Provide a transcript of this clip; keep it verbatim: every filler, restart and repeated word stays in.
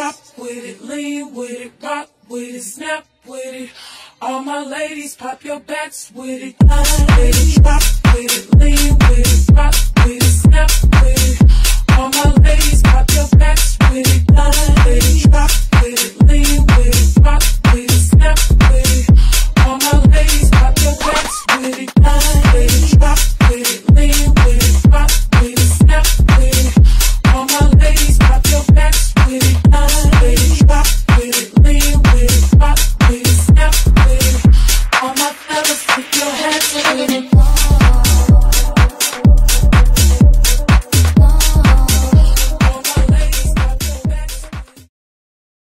Drop with it, lean with it, rock with it, snap with it. All my ladies, pop your backs with it. With it, drop with it, lean with it, rock